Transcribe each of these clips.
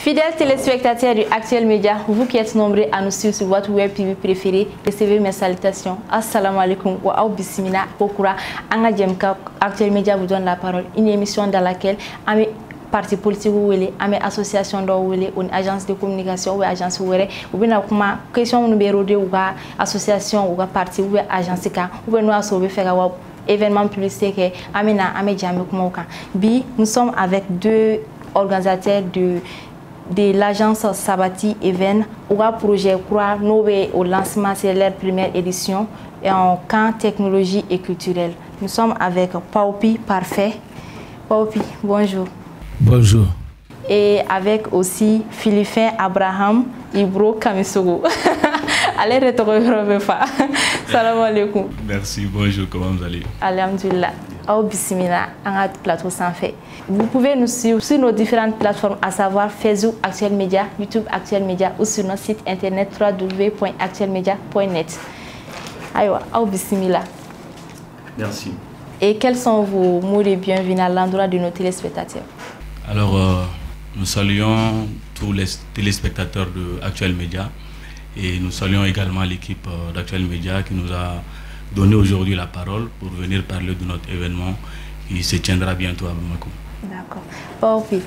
Fidèles téléspectateurs du Actuel Média, vous qui êtes nombreux à nous suivre sur votre web TV préféré, recevez mes salutations. Assalamu alaikum wa au bismillah kokura. Anga Djemka Actuel Média vous donne la parole. Une émission dans laquelle ami parti politique ou ami association ou une agence de communication ou agence ou bien kuma question nous bérodé ou association ou parti ou agence ka ou nous sauver faire événement publicitaire amina ami Djamé kuma bi nous sommes avec deux organisateurs de l'agence Sabati Event ou un projet croix nouveau au lancement, c'est leur première édition et en camp technologie et culturel. Nous sommes avec Paupi Parfait. Paupi, bonjour. Bonjour. Et avec aussi Philippin Abraham Ibro Kamisogo. Allez, retourner. Salam alaikum. Merci, bonjour, comment vous allez? Alhamdulillah. Au bismillah, un plateau sans fait. Vous pouvez nous suivre sur nos différentes plateformes, à savoir Facebook Actuel Média, YouTube Actuel Média ou sur notre site internet www.actuelmedia.net. Aïwa, au bismillah. Merci. Et quels sont vos mots de bienvenue à l'endroit de nos téléspectateurs? Alors, nous saluons tous les téléspectateurs de Actuel Média et nous saluons également l'équipe d'Actuel Média qui nous a donné aujourd'hui la parole pour venir parler de notre événement qui se tiendra bientôt à Bamako. D'accord. Paupi,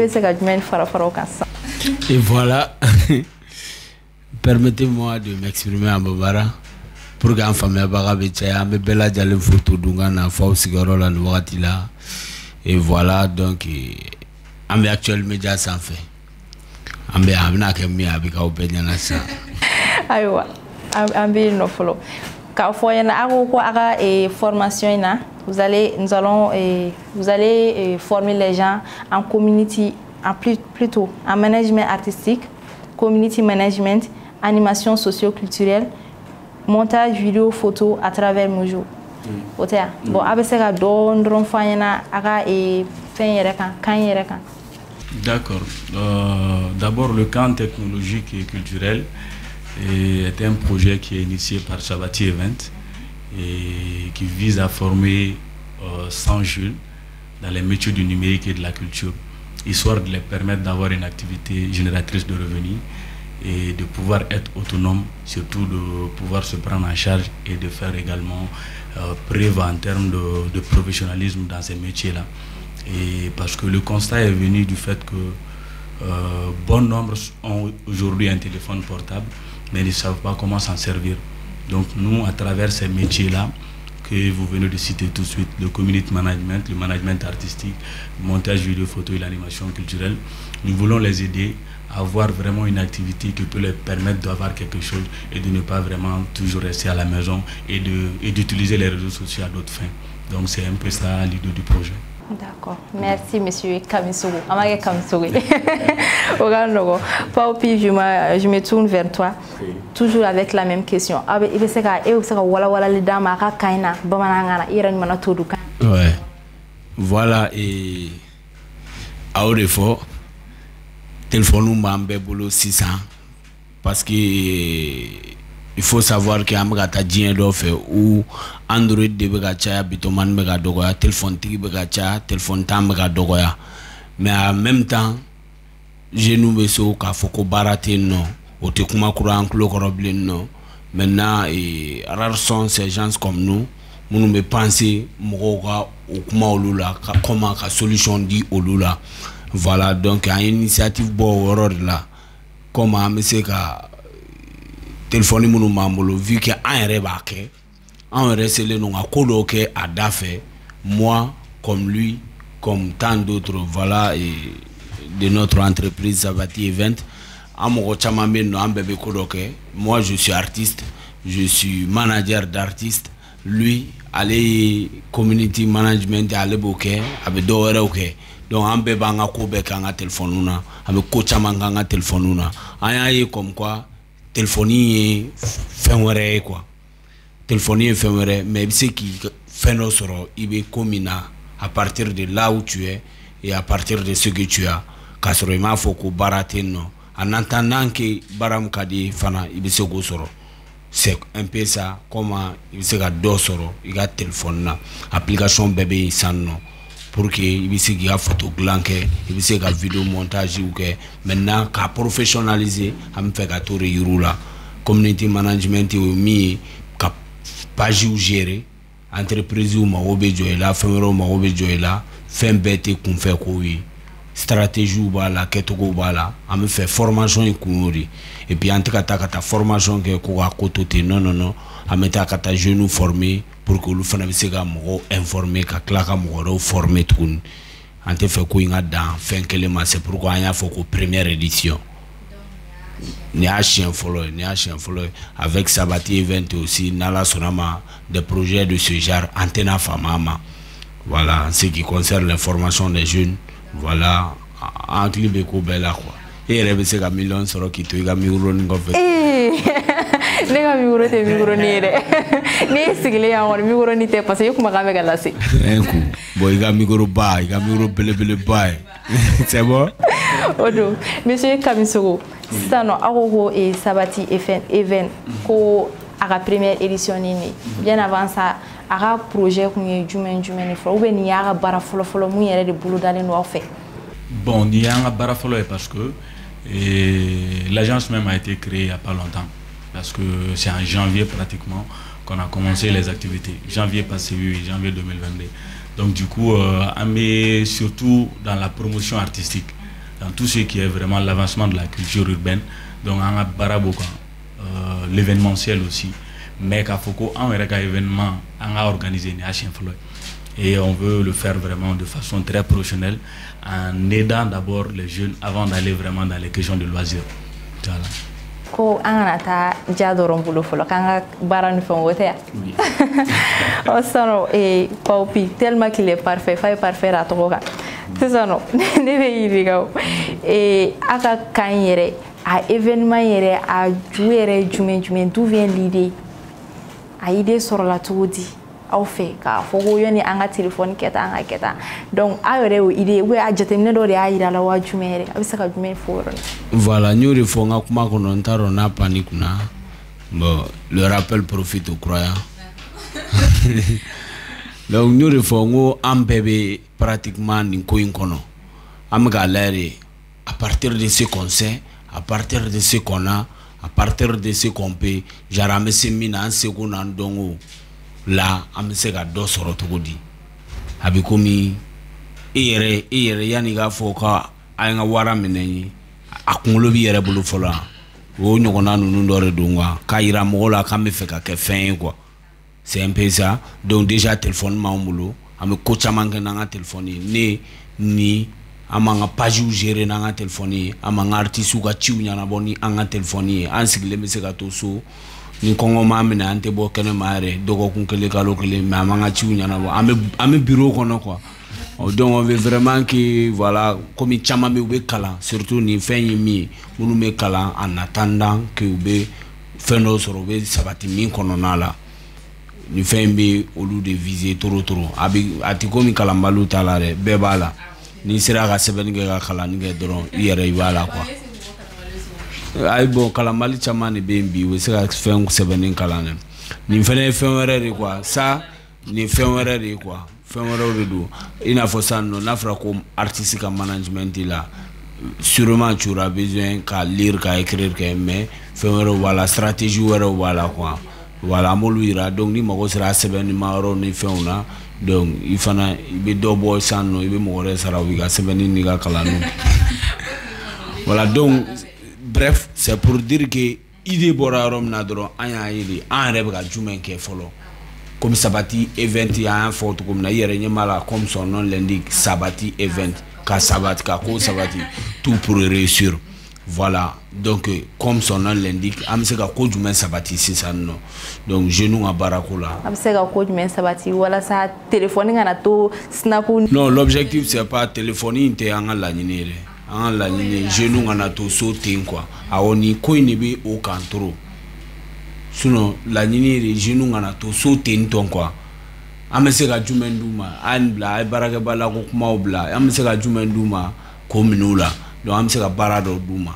et voilà, permettez-moi de m'exprimer en Bambara pour qu'en famille Barabetia, me bella d'aller photo d'Ungana, Fausigarola, Nouatila. Et voilà, donc, en Actuel Média sans fait. En Béamna Kemi avec Aubéniana. Aïwa, en Bé no follow. Quand vous avez formation, vous allez former les gens en community, plutôt en management artistique, community management, animation socio-culturelle, montage vidéo, photo à travers Mojo. Bon, d'accord. D'abord, le camp technologique et culturel est un projet qui est initié par Sabati Event et qui vise à former 100 jeunes dans les métiers du numérique et de la culture, histoire de les permettre d'avoir une activité génératrice de revenus et de pouvoir être autonome, surtout de pouvoir se prendre en charge et de faire également preuve en termes de professionnalisme dans ces métiers-là. Et parce que le constat est venu du fait que bon nombre ont aujourd'hui un téléphone portable, mais ils ne savent pas comment s'en servir. Donc nous, à travers ces métiers-là, que vous venez de citer tout de suite, le community management, le management artistique, le montage vidéo, photo et l'animation culturelle, nous voulons les aider à avoir vraiment une activité qui peut leur permettre d'avoir quelque chose et de ne pas vraiment toujours rester à la maison et d'utiliser les réseaux sociaux à d'autres fins. Donc c'est un peu ça l'idée du projet. D'accord. Merci, monsieur Kamisogo. Amage Kamisogo. Paupi, je me tourne vers toi. Toujours avec la même question. Ouais. Voilà, et à haut effort, téléphone m'ambé boulot 600 parce que il faut savoir que amgata dien do fait ou Android de begacha bitoman mega dogoya téléphone tigi begacha téléphone tam mega dogoya mais en même temps je nous beso ka foko barate non o te kuma kura anklo koroblin non maintenant et rares sont ces gens comme nous me penser moga ou kuma olula comment ka solution di olula. Voilà, donc une initiative bon là comment monsieur ka téléphone mon mamolo vu que un rebaké en recélé non a coloqué à dafé moi comme lui comme tant d'autres voilà et de notre entreprise Sabati Event amogo chamambe no ambebe coloqué. Moi je suis artiste, je suis manager d'artiste, lui allez community management allez boké avec doere OK. Donc on peut banga ko be kanga téléphone na avec ko chamanga nga téléphone na aya comme quoi téléphonie fait quoi téléphonie fait mais c'est qui fait nos soro il est communa à partir de là où tu es et à partir de ce que tu as kasrema foko barateno en entendant que baram kadi fana il se go soro c'est un peu ça comment il se ga do soro il a téléphone na application bébé sanno pour que il puisse faire photo glanquer, il puisse faire vidéo montage ou que maintenant qu'à professionnaliser, am fait qu'à tout réussir community management ou mi qu'à page ou gérer entreprise ou ma obéjoela, femero ma obéjoela, fin bête qu'on fait quoi stratégie ou bala, ketoko bala, am fait formation et kouri et puis en tout cas ta formation que quoi côté non am ta kata jeune formé pour que le fana se ga mo informer ka klaka mo former tout en te fait ko inga dans fin kelema c'est pourquoi on a fait ko première édition ni a chien follow avec Sabati Event aussi nala sonama des projets de ce genre antena famama voilà en ce qui concerne l'information des jeunes voilà en clip ko bela quoi et rebe se ga million soro ki to ga micro ni ko ne ga micro te micro ni re ni sigle ya won micro ni te parce que kuma ga me ga lasi un coup boy ga micro ba ga micro bele ba c'est bon odo monsieur Kamisogo sano agogo et Sabati event ko aga première édition ni bien avant ça aga projet ko ni jumen fo ou ben ni aga bara folo mu yere de bulu dalen no fait bon ni aga bara folo parce que l'agence même a été créée il n'y a pas longtemps parce que c'est en janvier pratiquement qu'on a commencé les activités. Janvier passé, oui, janvier 2022. Donc du coup, on est surtout dans la promotion artistique, dans tout ce qui est vraiment l'avancement de la culture urbaine. Donc on a Baraboka, l'événementiel aussi. Mais qu'à Foko, on a un événement, on a organisé une HFLO. Et on veut le faire vraiment de façon très professionnelle en aidant d'abord les jeunes avant d'aller vraiment dans les questions de loisirs. Voilà. Ko anata jadoron bulu folo kanga baran fon wote o sono e paupi tellement qu'il est parfait à toka c'est ça non ne be yirigaw et aka kan yere a événement yere a jouer jumen d'où vient l'idée a idée sur la toudi au fait ka fogo yoni anga téléphone keta anga keta donc a yore o idée we a jetemne do ya ira la wa jumere abisaka jumen foro voilà nyori fonga kuma kono ntaro na panique na bon le rappel profite aux croyants donc nyori fongo ambebe pratiquement ni ko inkono am galère à partir de ce qu'on sait à partir de ce qu'on a à partir de ce qu'on peut jarame semina en seconde en dongo là am se ga do soro togodi abi komi ere yani ga foka anga wara meneni akunlo bi yere bulu fola wo nyogona nunu ndore dungwa kaira mola kame feka ke fin quoi c'est un peu ça donc déjà téléphone ma mulo am ko chamange na téléphone ni amanga page ou gérer na téléphone amanga artiste ka chiunya na boni anga téléphone ansigle me se ga to so ni kongo mamina ante bo kene mare dogo kunkele kalo kele mamanga chiunya na bo ame bureau kono quoi donc on veut vraiment que voilà comme chama me ube kala surtout ni fin mi munu me kala en attendant que ube feno sorobe sabati min kono nala ni fin bi au lieu de viser trop abi atiko mi kala mbalu talare bebala ni sera ga seben ga kala ni ga dron yere wala quoi ay bon kala mali chama ni bembi we sera fin seben kala ni fene fin were quoi ça ni fin were quoi il a fait ça non comme artistique management là sûrement tu auras besoin qu'à lire qu'à écrire mais voilà stratégie voilà quoi voilà molira donc ni mako sera seben maro ni feuna donc il fana be do boy sanno il be mo sara wiga seben ni ga kala non voilà donc bref c'est pour dire que idée borarom na dro anya ili en rebe ga jumen ke follow comme Sabati Event il y a un photo comme na yere nyamala comme son nom l'indique Sabati Event ka Sabati ka ko Sabati tout pour réussir voilà donc comme son nom l'indique amseka ko jumen Sabati c'est ça non donc genou à barakola amseka ko jumen Sabati wala sa téléphone ngana to snapu non l'objectif c'est pas téléphoner inte anga la nyinere anga la nyine genou ngana to sauter quoi aoni ko inibe au contrôle sinon la nini regime ngana to so tenton quoi ameseka jumenduma anbla ay baraka bala ko kuma obla ameseka jumenduma ko minula donc ameseka barado duma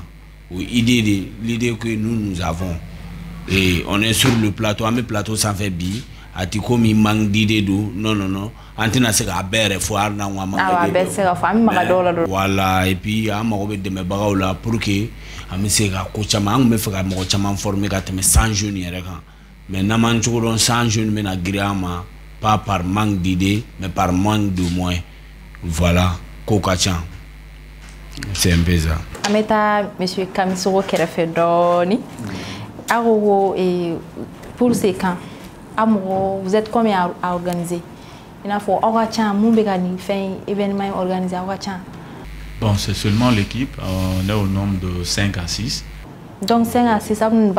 l'idée que nous avons et on est sur le plateau plateau sans faire bi ati komi manque d'idée do non antina se ka bere foire na wa manque d'idée voilà et puis amago be deme bagaw la pour que ami se ka ko chama me fe ka mo chama former ka te 100 jeunes yere kan mais na man chugo 100 jeunes me na grama pas par manque d'idées mais par manque de moyens voilà kokachan c'est un peu ça ameta monsieur Kamisoro kerefe doni ago et pour ces camps amour vous êtes combien à organiser il a faut okachan mumbega ni fin événement organisé okachan. Bon, c'est seulement l'équipe, on est au nombre de 5 à 6. Donc 5 à 6, ça vous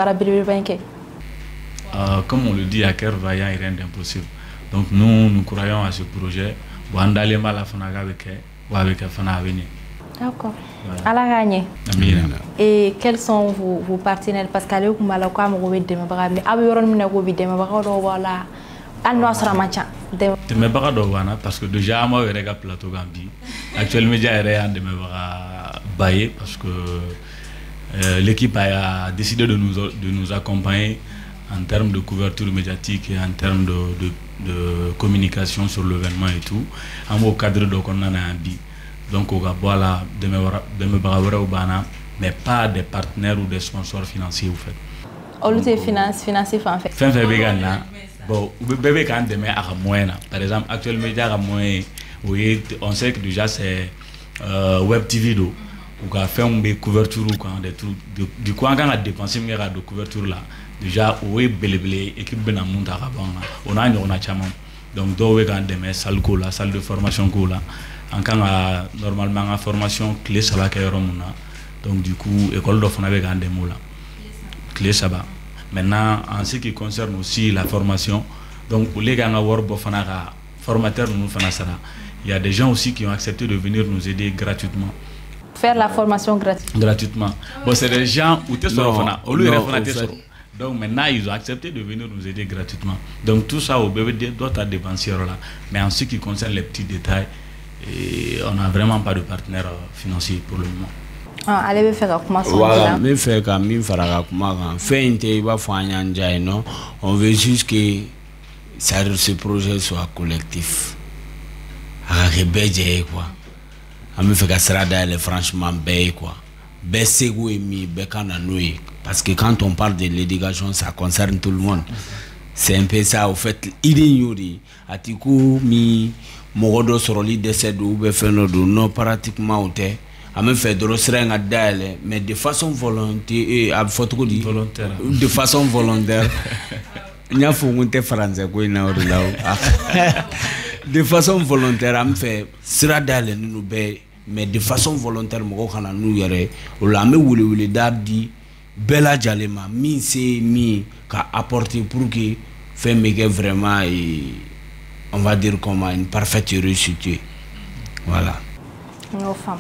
comme on le dit, à cœur vaillant, il rien d'impossible. Donc nous croyons à ce projet. D'accord. À la gagne. Et quels sont vos partenaires? Parce qu'à l'époque, je parce que déjà moi je regarde plateau Gambie actuellement j'ai rien de me bailler parce que l'équipe a décidé de nous accompagner en termes de couverture médiatique et en termes de communication sur l'événement et tout en au cadre de qu'on a dit donc on va voilà de me braver au bana mais pas des partenaires ou des sponsors financiers au fait. On le financier en fait. Fin vegan là. Bon, bébé quand demain à moyen par exemple actuellement média à moyen oui on sait que déjà c'est web TV do ou a fait une couverture ou quand des trucs du coup quand on a dépensé une de couverture là déjà oui belé équipe ben à monter à on a chama donc do we quand demain salle de formation ko là en quand normalement en formation clé ça va que romuna donc du coup école d'offre avec un démo là clé ça va. Maintenant, en ce qui concerne aussi la formation, donc les gens formateurs il y a des gens aussi qui ont accepté de venir nous aider gratuitement. Faire la formation gratuitement. Bon, c'est des gens où tu donc maintenant, ils ont accepté de venir nous aider gratuitement. Donc tout ça, au bébé doit être dépensé là. Mais en ce qui concerne les petits détails, on n'a vraiment pas de partenaire financier pour le moment. Allez faire comment ça voilà mais faire comme mi fara comment fait inte va fanya njai non on veut juste que ce projet soit collectif rebelle quoi on me fait que ça d'aller franchement bé quoi baisser ou mi bekana nous parce que quand on parle de l'éducation ça concerne tout le monde c'est un peu ça au fait idée yuri atiku mi mogodo soroli décède ou be feno do non pratiquement au té a même fait de l'osrenga d'aller mais de façon volontaire et à photo dit volontaire de façon volontaire n'y a fonte français quoi na là de façon volontaire a fait sera d'aller nous be mais de façon volontaire mo ko kana nous yere o la me wuli dardi bela jalema mi c'est mi ka apporter pour que fait mais vraiment on va dire comment une parfaite réussite voilà nos femmes.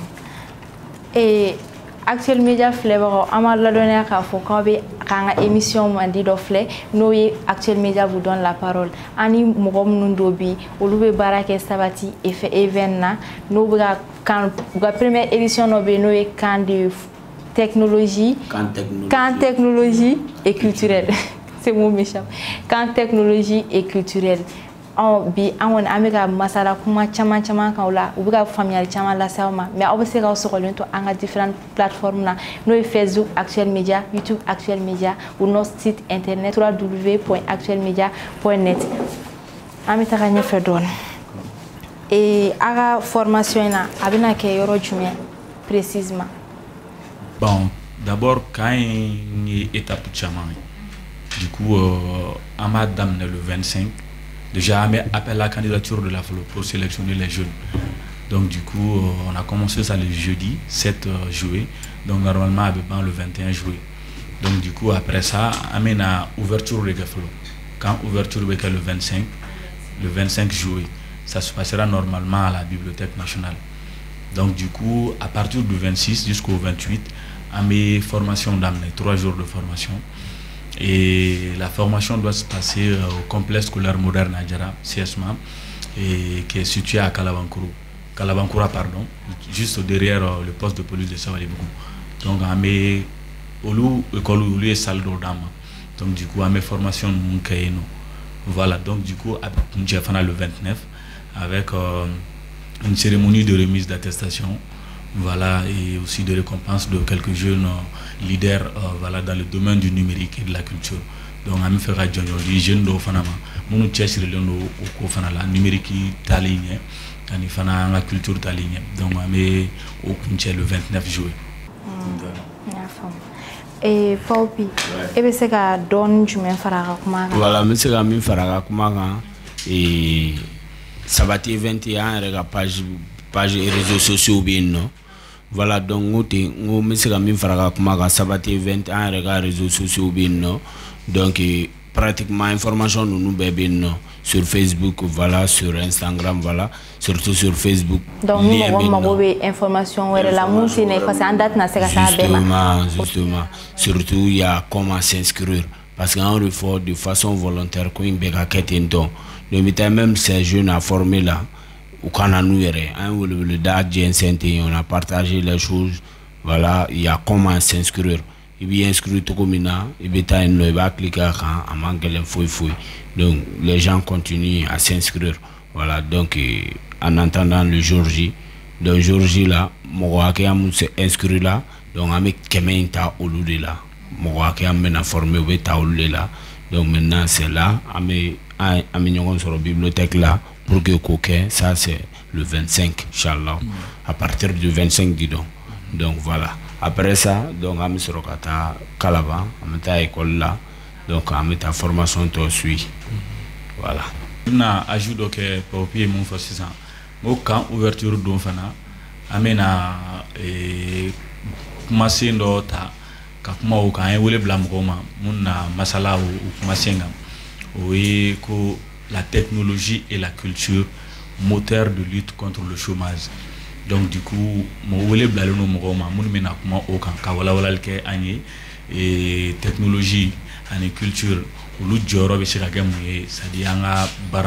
Et actuel média flavor amal la donner ka fo ko be kanga émission mandi do flé noy actuel média vous donne la parole ani mogom nundobi olube barake sabati et fait événement no ga quand la première édition no be noy quand de technologie quand technologie et culturelle c'est mon méchant quand technologie et culturelle on bi on amega masala kuma chama kaula ubiga familial chama la sama mais obse ka so kolento anga différentes plateformes na no Facebook Actuel Média, YouTube Actuel Média ou notre site internet www.actuelmedia.net amita gagné fedon et aga formation na abina ke yoro jume précisément. Bon, d'abord quand une étape chama du coup amadam le 25 déjà appelé la candidature de la FLO pour sélectionner les jeunes. Donc du coup, on a commencé ça le jeudi 7 juillet. Donc normalement, le 21 juillet. Donc du coup, après ça, on a ouverture de la FLO. Quand ouverture le 25 juillet, ça se passera normalement à la Bibliothèque nationale. Donc du coup, à partir du 26 jusqu'au 28, on a formation d'amener 3 jours de formation. Et la formation doit se passer au complexe scolaire moderne Adjara, CSMA, et qui est situé à Kalabankura, pardon, juste derrière le poste de police de Savalibou. Donc, on met au lieu salle d'Odama. Donc, du coup, on met formation Voilà, donc du coup, le 29, avec une cérémonie de remise d'attestation, voilà, et aussi de récompense de quelques jeunes leaders voilà, dans le domaine du numérique et de la culture. Donc, on fait les jeunes de Fanama, nous cherchons le numérique taligne, et la culture taligne. Donc, on est le 29 juillet. Et Paupi, et c'est que donne du même faraga kuma. Voilà, mais c'est que même faraga kuma et Sabatier 21 rega page réseaux sociaux bien non. Voilà donc nous mais c'est que même faraga kuma Sabatier 21 rega réseaux sociaux bien non. Donc pratiquement information nous bien non sur Facebook, voilà, sur Instagram, voilà, surtout sur Facebook. Donc nous avons information sur la musique parce qu'en date na justement, surtout il y a comment s'inscrire parce qu'en refort de façon volontaire quand il bega ketinton. Le métier même ces jeunes à former là au Canada le on a partagé les choses, voilà, il y a comment s'inscrire. Il vient inscrire tout comme il va cliquer à manquer l'info. Donc les gens continuent à s'inscrire. Voilà, donc en attendant le jour J, là, mon s'est inscrit là, donc avec Kemen-ta Oloudé là, mon m'a formé au Taoulé là. Donc maintenant c'est là, à sur la bibliothèque là, pour que coquin, ça c'est le 25, Inch'Allah, à partir du 25 guidon. Donc voilà. Après ça, donc à Misrokata, Kalaba, à ta école là, donc à ta formation toi suit. Voilà. Na ajout donc pour pied mon force ça. Au camp ouverture don fana, amena commencer ndota ka kuma o kan wele blam goma munna masala ou masenga. Oui, que la technologie et la culture moteur de lutte contre le chômage. Donc du coup mo wele blalo no moma mun mena kuma o kan ka wala wala ke ani et technologie ani culture ulu joro be sira gamu e sadi anga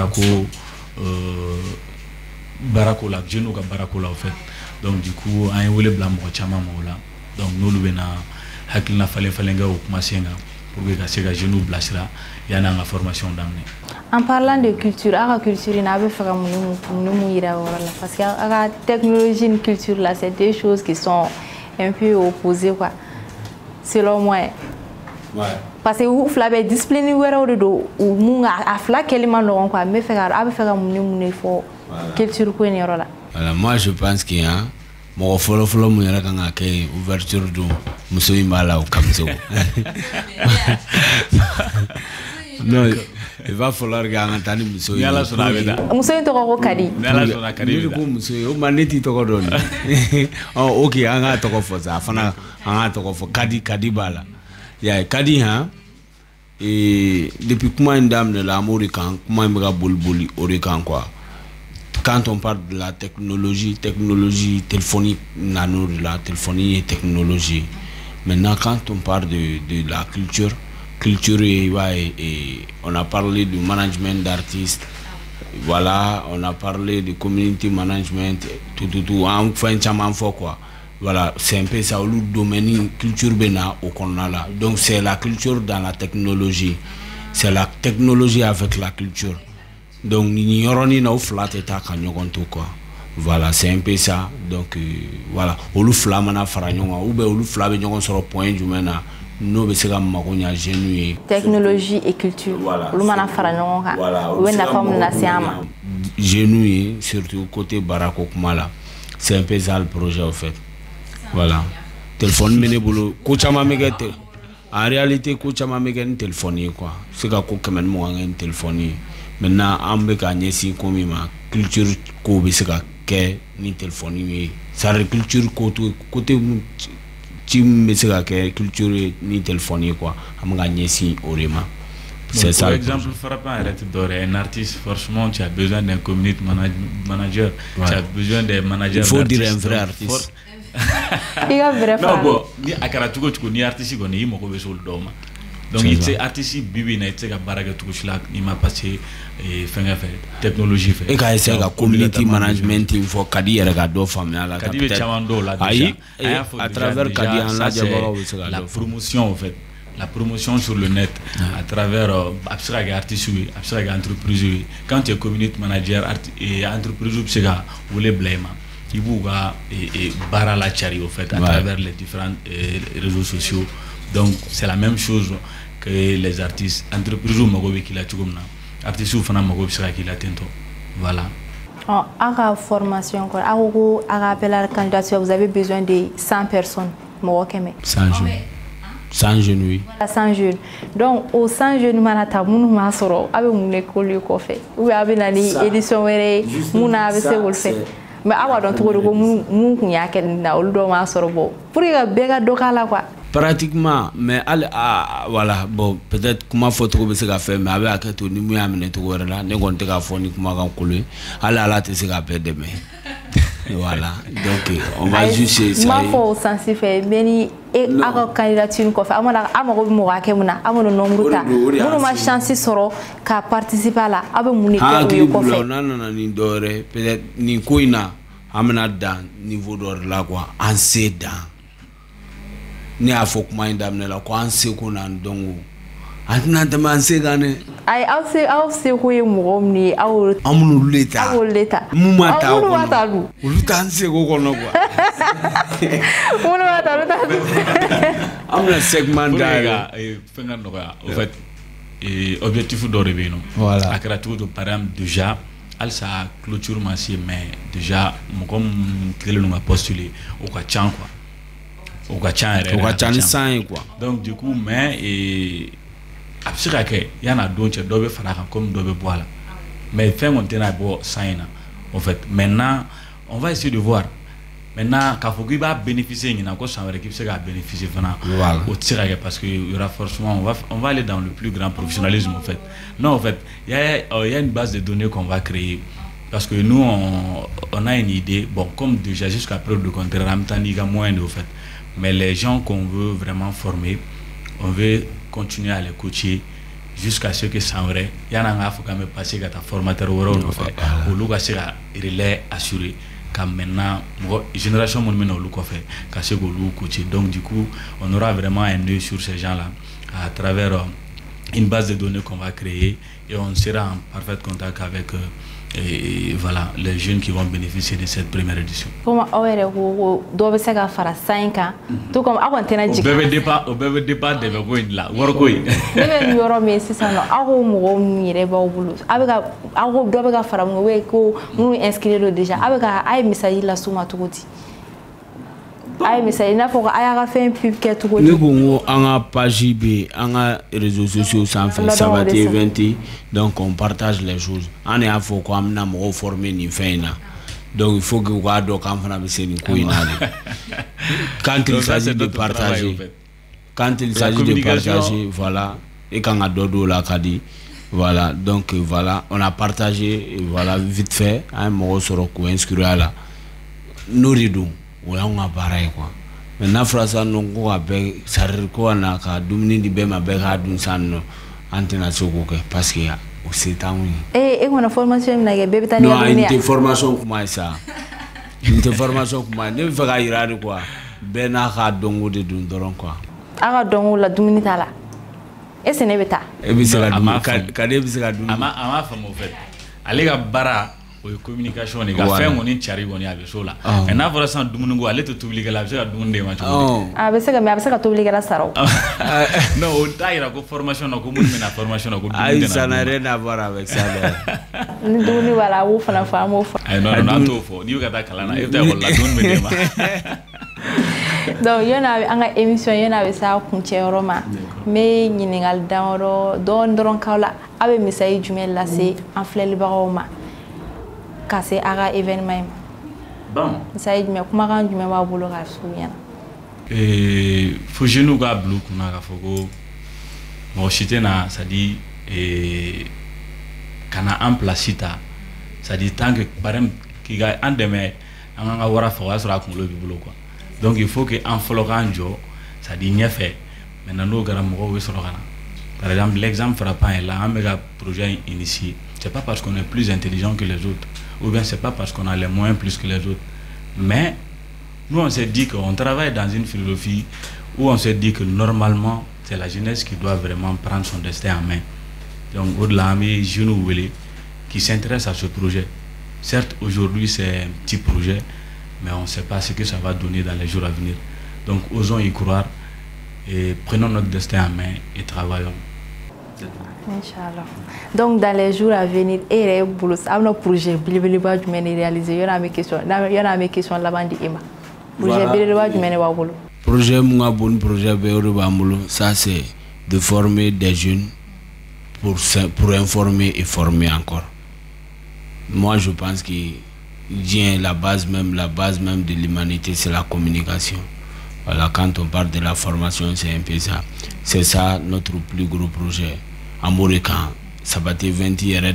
barako la jeune ka barako la en fait. Donc du coup an wele blam ko chama mola donc no lu bena hakilna falenga o kuma senga pour que ka sega jeune blasira yana nga formation d'amener. En parlant de culture, la culture n'a pas fait parce que la technologie et la culture là, c'est deux choses qui sont un peu opposées quoi. Selon moi. Ouais. Parce que vous avez discipliné ou ou a fla quelqu'un non quoi, mais faire culture quoi ni là. Voilà, moi je pense qu'il y a mon follow mon yara kanga ke ouverture do musoyi mala o kamzo. Non. Il va falloir gagner musoyi. Yala sona beda. Musoyi to ko kadi. Yala sona kadi. Ko musoyi o maneti to ko don. Oh OK, anga to ko fosa afana anga to ko fo kadi bala. Ya kadi ha et depuis comment une dame de l'amour quand comment me ga bolboli orikan quoi. Quand on parle de la technologie téléphonique, nano de la téléphonie et technologie. Maintenant, quand on parle de la culture et on a parlé du management d'artistes, voilà, on a parlé de community management, tout, on fait un chaman fort quoi. Voilà, c'est un peu ça, le domaine culture bena au Canada. Donc c'est la culture dans la technologie, c'est la technologie avec la culture. Donc ni yoroni na flat eta kanyogonto quoi. Voilà, c'est un peu ça. Donc voilà, olu flamana faranyonga ou be olu flabe nyogon sur point du mena no be sega makonya genu technologie et culture. Voilà. Olu mana faranyonga. Voilà. Ou na comme na siama. Genu surtout côté Barako Kumala. C'est un peu ça le projet en fait. Voilà. Téléphone mene bolo ko chama megete. En réalité ko chama megene téléphone quoi. C'est ka ko kemen mo ngene téléphone. Maintenant, on peut gagner si comme ma culture ko be se ka ke ni téléphone ça culture côté team be se ka ke culture ni téléphone quoi on gagner si orema c'est ça. Par exemple, frappant arrête d'orer un artiste franchement tu as besoin d'un community manager, ouais. Tu as besoin d'un manager. Il faut dire un vrai artiste. Il y a vrai. Non bon, ni akaratuko tu ni artiste ko ni mo ko be sol doma. Donc il était artiste bibi na était ka baraga tukushla ni ma passé et fin fait technologie fait et ka essayer ka community management il faut kadi era ka do famia la kadi be chamando là déjà à travers kadi en la la promotion en fait la promotion sur le net à travers artistes, entreprises. Quand tu es community manager et entreprise, tu les blâmer. Il faut barra la charité au fait à travers les différents réseaux sociaux. Donc c'est la même chose que les artistes. Entreprises qui la artistes qui la voilà. À la formation, à rappel à la candidature, vous avez besoin de 100 personnes. 100 jeunes. 100 jeunes, oui. 100 jeunes. Donc, aux 100 jeunes, manata munu masoro, abe mune koli ko fe. Ou abe nani édition wéré, muna abe se wol fe. Mais awa don tugo ko mu kunya ken na oldo masoro bo. Pour que bega dokala quoi. Pratiquement, mais voilà, bon, peut-être comment faut trouver ce qu'a fait, mais avec tout, nous amener tout là, nous on te qu'a fourni comment on coule, là tu sais qu'a fait demain. Voilà, donc on va juger ça. Ma faut sensibiliser, mais et à candidature qu'on fait, amaro mourake muna, amaro nombre ta, nous ma chance soro qu'à participer là, abe mouni qu'on fait. Non, ni dore, peut-être ni koina, amena dans niveau d'or là quoi, en cédant. Ni a fok mind amne la ko anse ko nan dongo antina tamanse gane ay awse ko yemo ni aw amunu leta muma ta ko uluta anse ko kono quoi munu wata amna segment daga fenga no en fait objectif d'or be no voilà akara tout de param déjà al sa clôture massier mais déjà mo comme télé no postuler au ka chan quoi au Gachan quoi. Donc du coup mais et absirake yana donche dobe faraka comme dobe boila. Mais fait on tena bo saina en fait. Maintenant on va essayer de voir. Maintenant Kafogi va bénéficier ni encore sans équipe sera bénéficier vraiment au tirage parce que il y aura forcément on va aller dans le plus grand professionnalisme en fait. Non en fait, il y a une base de données qu'on va créer. Parce que nous on a une idée bon comme déjà jusqu'à preuve de contraire en même temps il y a moins de fait. Mais les gens qu'on veut vraiment former, on veut continuer à les coacher jusqu'à ce que ça aurait. Il y en a un faut quand même passer à ta formateur ou le sera relais assuré. Car maintenant, génération mon mène au loup fait, caché au loup coacher. Donc du coup, on aura vraiment un œil sur ces gens-là à travers une base de données qu'on va créer et on sera en parfait contact avec et voilà les jeunes qui vont bénéficier de cette première édition. Comment on doit faire 5 ans tout comme avant tena jika au bébé départ de là workoy bébé yoro mais c'est ça non ago mo mire ba bulu abega ago dobe fara mo we ko nous inscrire déjà abega ay message la suma tukuti ay message na foko aya fait un pub que tukuti ne ko anga page b anga réseaux sociaux sans faire Sabatier event donc on partage les choses on est à faut qu'on amena mo former ni feina donc il faut que wa do kam fana be seni ko inale quand il s'agit de partager voilà et quand a dodo la kadi voilà donc voilà on a partagé voilà vite fait un mo soro ko inscrire là nouridu on a pareil quoi maintenant frasa non ko abe sarir ko na ka dumni di be ma be ka dun sanno antena soko ke parce que o c'est tamu et on a formation na ke bebe tani non une formation comme ça une formation comme ne fa ka irade quoi be na ka dongo de dun doron quoi aga dongo la dumni tala et ce n'est pas e bi se ka de bi se ka dun ama fa mo fait aller ga bara communication les gars fait on est chari on y a besoin là et na voilà sans dumungo aller te t'obliger la besoin dumunder ma ah ben c'est que mais après ça t'obliger la saro non on taille ko formation ko mun mena formation ko dumunder ça n'a rien à voir avec ça ni duni wala wo fana fa mo fa non to fo ni ka ta kala na e ta wala dun me ma donc yona anga émission yona be sa kunche roma mais ñiningal dawro don doron kawla abe misay jumel la c'est en flel baroma casser ara événement bon ça y mais comment quand du même wa bolo ga souviens faut genou ga blue kuna ga fogo mo chité na ça dit kana en placita ça dit tant que barem qui ga en demain anga wara fo wa sura kun lo bi bolo quoi donc il faut que en floranjo ça dit nya fait maintenant no gara mo we sura kana par exemple l'exemple frappant est là un méga projet initié c'est pas parce qu'on est plus intelligent que les autres ou bien c'est pas parce qu'on a les moyens plus que les autres mais nous on s'est dit qu'on travaille dans une philosophie où on s'est dit que normalement c'est la jeunesse qui doit vraiment prendre son destin en main. Donc au-delà des jeunes qui s'intéressent à ce projet. Certes, aujourd'hui c'est un petit projet, mais on ne sait pas ce que ça va donner dans les jours à venir. Donc osons y croire et prenons notre destin en main et travaillons. Inch'Allah. Donc dans les jours à venir, et un projet réalisé. Il y a mes questions là-bas. Projet mon bon projet ça c'est de former des jeunes pour informer et former encore. Moi je pense que la base même de l'humanité c'est la communication. Voilà, quand on parle de la formation c'est un peu ça. C'est ça notre plus gros projet. Amoricain, ça va être 20 ans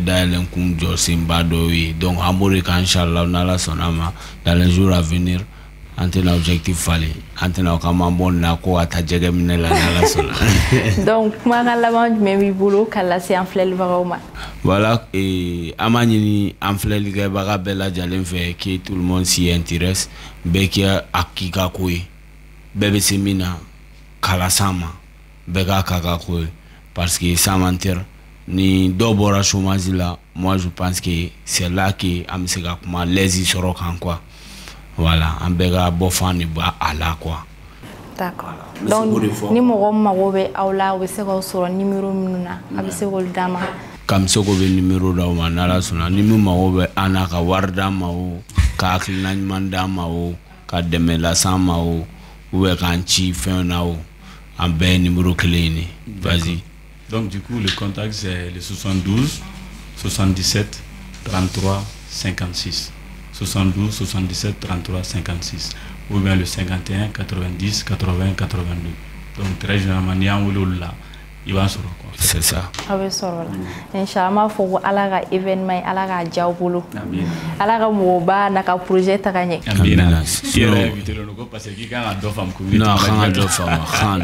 donc Amoricain Inch'Allah dans les jours à venir. Antena objectif fallait antena kama bon na ko atajege minela la sona. Donc moi la même boulot kala c'est en flel varoma. Voilà et amani en flel ga baga bela jalen fait que tout le monde s'y intéresse bekia akika koy bebe semina kala sama bega kaka koy parce que sans mentir ni dobora chômage là moi je pense que c'est là que amsega kuma lezi soro kan quoi. Voilà, un béga bofan ni ba ala quoi. D'accord. Donc ni mo magobe awla we se ko soro numéro minuna abi se ko dama. Kam se ko be numéro da ma nala sona ni mo magobe anaka warda ma o ka akilna manda ma o ka demela sama o ou kan chi fin na o un bé numéro clé ni. Vas-y. Donc du coup le contact c'est le 72 77 33 56. 72 77 33 56 ou bien le 51 90 80 82. Donc très généralement il va sur quoi. C'est ça. Ah oui, sur là. Inch'Allah faut alaga événement alaga diabolo. Amin. Alaga moba naka projet tagagne. Amin. Sinon éviter le logo parce qu'il y a deux femmes communes. Non, deux femmes.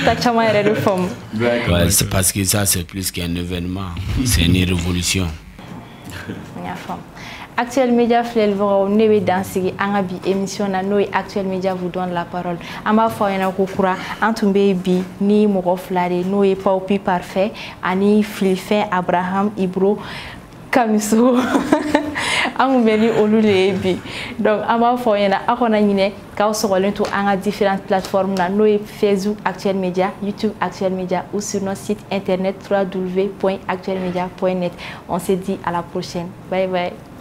Ouais, c'est parce que ça c'est plus qu'un événement, c'est une révolution. Actuel Média Flelvora newe dansigi angabi émission na noy Actuel Média vous donne la parole. Amba foyena kokura antumbe bi ni moko flare noy paupi parfait ani Philifin Abraham Ibro Kamiso amubeli olule bi. Donc amba foyena akona nyine ka sogolen to anga différentes plateformes na noy Facebook Actuel Média, YouTube Actuel Média ou sur notre site internet www.actuelmedia.net. On se dit à la prochaine. Bye bye.